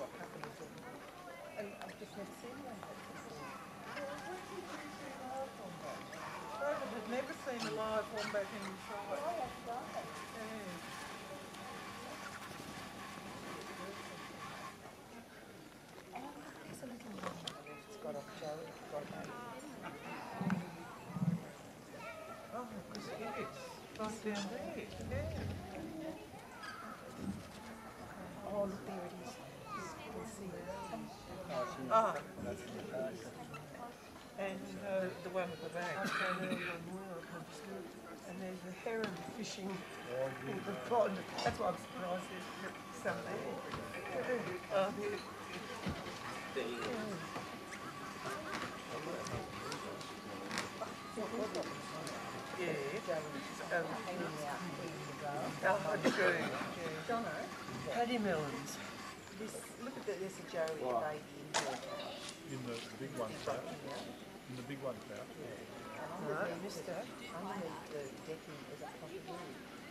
what happens. And I've just never seen one before. I've never seen a live wombat inside. Oh, that's right. Yeah. There's a little one. It's got off Joe. It's got a oh, because it is. Right down there. Yeah. Oh, look, there it is. You can see it. Ah. And the one at the back. And there's a heron fishing in the pond. That's why I'm surprised there's some there. Oh, there you go. Paddy melons. Look at this, a Joey baby in the big one pouch. In the big one pouch. Yeah. Underneath the decking is a Potoroos.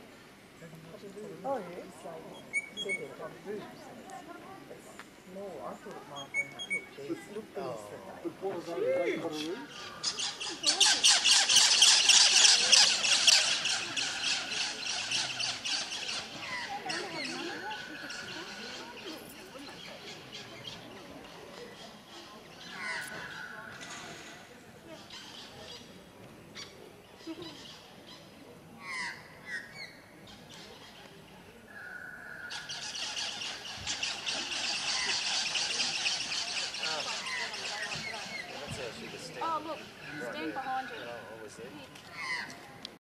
Oh yes. It's like 7 on roofs. It's small. I thought it might have been. Look, these. Look, these. But what are they? Potoroos?